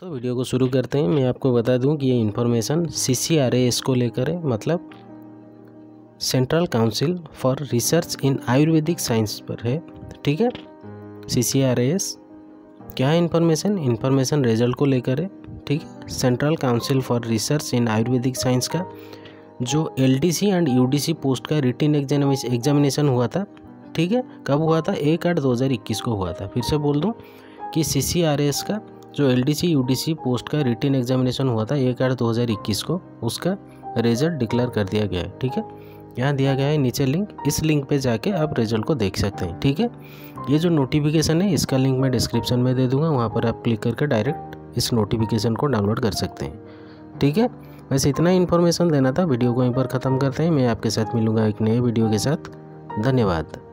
तो वीडियो को शुरू करते हैं। मैं आपको बता दूं कि ये इन्फॉर्मेशन CCRAS को लेकर है, मतलब Central Council for Research in Ayurvedic Science पर है। ठीक है, CCRAS क्या है? इन्फॉर्मेशन रिजल्ट को लेकर है। ठीक है, Central Council for Research in Ayurvedic Science का जो LDC एंड UDC पोस्ट का रिटन एग्जामिनेशन हुआ था। ठीक है, कब हुआ था? 1/8/2021 को हुआ था। फिर से बोल दूं कि CCRAS का जो LDC UDC पोस्ट का रिटन एग्जामिनेशन हुआ था 1/8/2021 को, उसका रिजल्ट डिक्लेयर कर दिया गया है। ठीक है, यहाँ दिया गया है नीचे लिंक, इस लिंक पे जाके आप रिजल्ट को देख सकते हैं। ठीक है, ये जो नोटिफिकेशन है इसका लिंक मैं डिस्क्रिप्शन में दे दूंगा, वहाँ पर आप क्लिक करके डायरेक्ट इस नोटिफिकेशन को डाउनलोड कर सकते हैं। ठीक है, वैसे इतना ही इन्फॉर्मेशन देना था। वीडियो को यहीं पर ख़त्म करते हैं। मैं आपके साथ मिलूँगा एक नए वीडियो के साथ। धन्यवाद।